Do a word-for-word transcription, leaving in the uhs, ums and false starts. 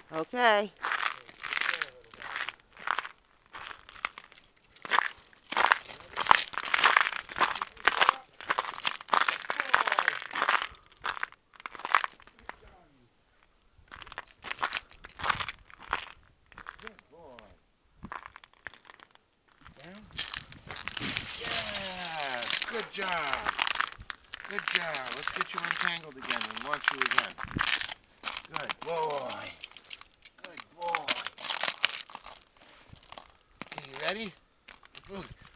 Okay. Good boy. Down. Yeah. Good job. Good job. Let's get you untangled again and launch you again. Good boy. Good boy. Okay, you ready? Move.